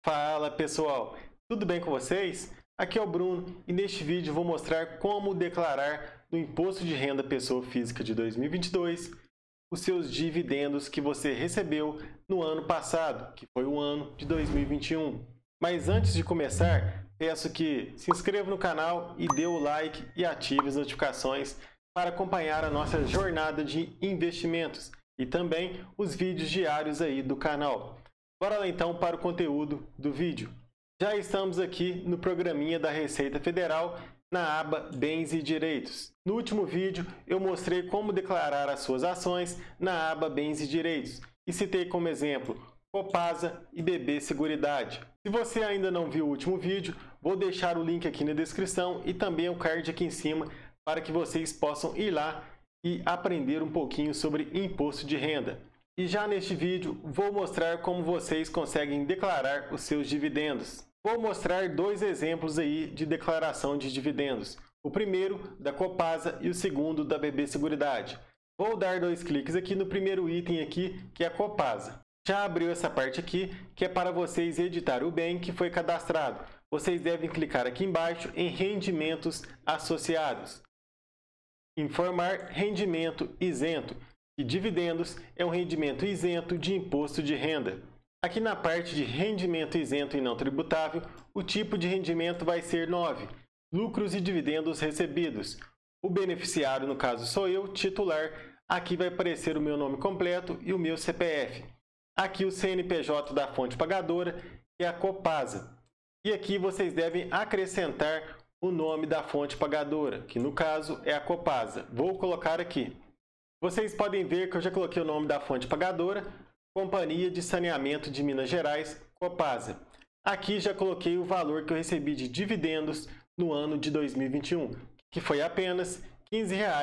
Fala pessoal, tudo bem com vocês? Aqui é o Bruno e neste vídeo vou mostrar como declarar no Imposto de Renda Pessoa Física de 2022 os seus dividendos que você recebeu no ano passado, que foi o ano de 2021. Mas antes de começar, peço que se inscreva no canal e dê o like e ative as notificações para acompanhar a nossa jornada de investimentos e também os vídeos diários aí do canal. Bora lá então para o conteúdo do vídeo. Já estamos aqui no programinha da Receita Federal na aba Bens e Direitos. No último vídeo eu mostrei como declarar as suas ações na aba Bens e Direitos e citei como exemplo Copasa e BB Seguridade. Se você ainda não viu o último vídeo, vou deixar o link aqui na descrição e também o card aqui em cima para que vocês possam ir lá e aprender um pouquinho sobre imposto de renda. E já neste vídeo vou mostrar como vocês conseguem declarar os seus dividendos. Vou mostrar dois exemplos aí de declaração de dividendos. O primeiro da Copasa e o segundo da BB Seguridade. Vou dar dois cliques aqui no primeiro item aqui, que é a Copasa. Já abriu essa parte aqui, que é para vocês editar o bem que foi cadastrado. Vocês devem clicar aqui embaixo em rendimentos associados. Informar rendimento isento. E dividendos é um rendimento isento de imposto de renda. Aqui na parte de rendimento isento e não tributável, o tipo de rendimento vai ser 9, lucros e dividendos recebidos. O beneficiário, no caso sou eu, titular, aqui vai aparecer o meu nome completo e o meu CPF. Aqui o CNPJ da fonte pagadora, que é a Copasa. E aqui vocês devem acrescentar o nome da fonte pagadora, que no caso é a Copasa. Vou colocar aqui. Vocês podem ver que eu já coloquei o nome da fonte pagadora, Companhia de Saneamento de Minas Gerais, Copasa. Aqui já coloquei o valor que eu recebi de dividendos no ano de 2021, que foi apenas R$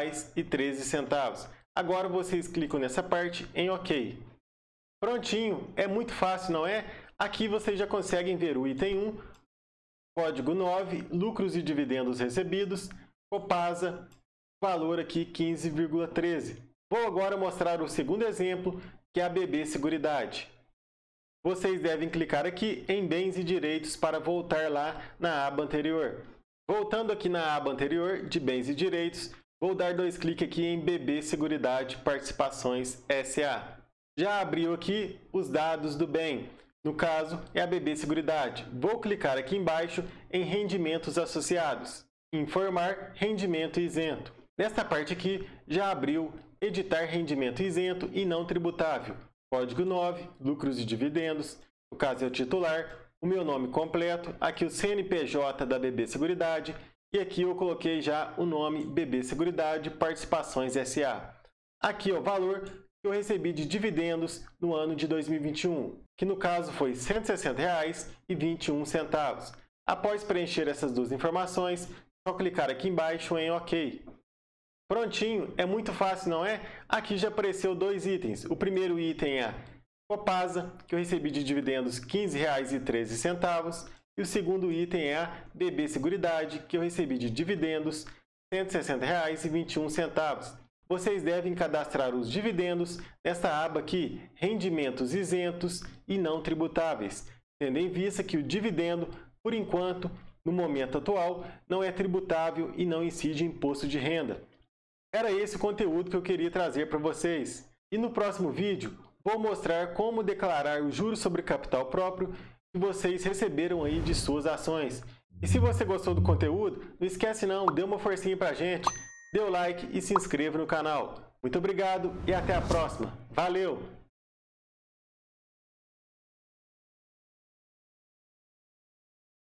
15,13. Agora vocês clicam nessa parte em OK. Prontinho, é muito fácil, não é? Aqui vocês já conseguem ver o item 1, código 9, lucros e dividendos recebidos, Copasa, valor aqui 15,13. Vou agora mostrar o segundo exemplo, que é a BB Seguridade. Vocês devem clicar aqui em Bens e Direitos para voltar lá na aba anterior. Voltando aqui na aba anterior de Bens e Direitos, vou dar dois cliques aqui em BB Seguridade Participações SA. Já abriu aqui os dados do bem. No caso, é a BB Seguridade. Vou clicar aqui embaixo em Rendimentos Associados. Informar rendimento isento. Nesta parte aqui, já abriu Editar rendimento isento e não tributável. Código 9, lucros e dividendos. No caso é o titular, o meu nome completo, aqui o CNPJ da BB Seguridade e aqui eu coloquei já o nome BB Seguridade Participações SA. Aqui é o valor que eu recebi de dividendos no ano de 2021, que no caso foi R$ 160,21. Após preencher essas duas informações, é só clicar aqui embaixo em OK. Prontinho, é muito fácil, não é? Aqui já apareceu dois itens. O primeiro item é a Copasa, que eu recebi de dividendos R$ 15,13. E o segundo item é a BB Seguridade, que eu recebi de dividendos R$ 160,21. Vocês devem cadastrar os dividendos nesta aba aqui, Rendimentos Isentos e Não Tributáveis, tendo em vista que o dividendo, por enquanto, no momento atual, não é tributável e não incide imposto de renda. Era esse o conteúdo que eu queria trazer para vocês. E no próximo vídeo, vou mostrar como declarar os juros sobre capital próprio que vocês receberam aí de suas ações. E se você gostou do conteúdo, não esquece não, dê uma forcinha pra gente, dê o like e se inscreva no canal. Muito obrigado e até a próxima. Valeu!